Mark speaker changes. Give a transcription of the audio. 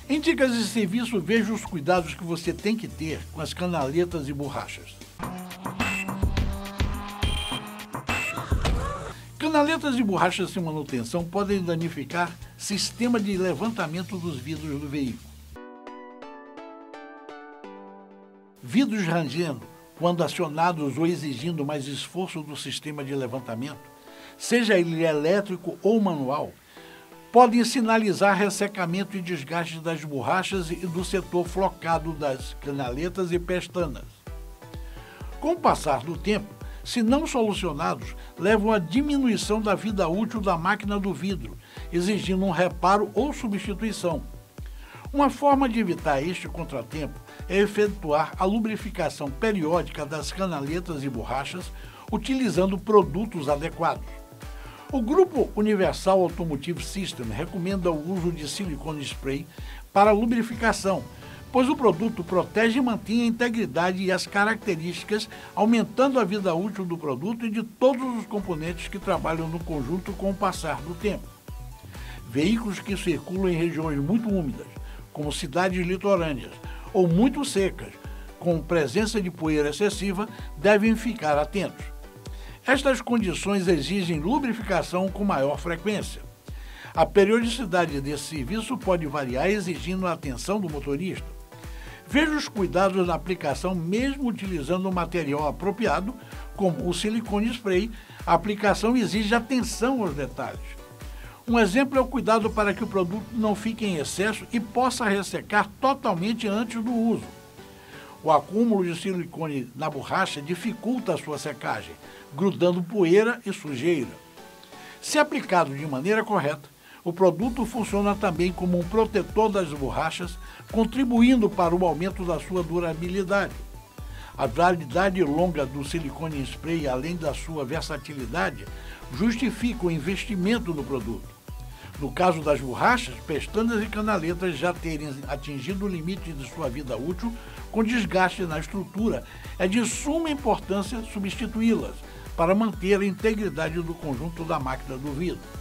Speaker 1: Em dicas de serviço, veja os cuidados que você tem que ter com as canaletas e borrachas. Canaletas e borrachas sem manutenção podem danificar sistema de levantamento dos vidros do veículo. Vidros rangendo, quando acionados ou exigindo mais esforço do sistema de levantamento, seja ele elétrico ou manual, podem sinalizar ressecamento e desgaste das borrachas e do setor flocado das canaletas e pestanas. Com o passar do tempo, se não solucionados, levam à diminuição da vida útil da máquina do vidro, exigindo um reparo ou substituição. Uma forma de evitar este contratempo é efetuar a lubrificação periódica das canaletas e borrachas utilizando produtos adequados. O Grupo Universal Automotive System recomenda o uso de silicone spray para lubrificação, pois o produto protege e mantém a integridade e as características, aumentando a vida útil do produto e de todos os componentes que trabalham no conjunto com o passar do tempo. Veículos que circulam em regiões muito úmidas, como cidades litorâneas, ou muito secas, com presença de poeira excessiva, devem ficar atentos. Estas condições exigem lubrificação com maior frequência. A periodicidade desse serviço pode variar, exigindo a atenção do motorista. Veja os cuidados na aplicação, mesmo utilizando um material apropriado, como o silicone spray. A aplicação exige atenção aos detalhes. Um exemplo é o cuidado para que o produto não fique em excesso e possa ressecar totalmente antes do uso. O acúmulo de silicone na borracha dificulta a sua secagem, grudando poeira e sujeira. Se aplicado de maneira correta, o produto funciona também como um protetor das borrachas, contribuindo para o aumento da sua durabilidade. A validade longa do silicone spray, além da sua versatilidade, justifica o investimento no produto. No caso das borrachas, pestanas e canaletas já terem atingido o limite de sua vida útil, com desgaste na estrutura, é de suma importância substituí-las para manter a integridade do conjunto da máquina do vidro.